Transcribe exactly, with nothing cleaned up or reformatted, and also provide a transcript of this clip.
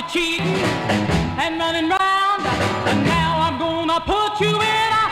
you cheating and running round, and now I'm gonna put you in a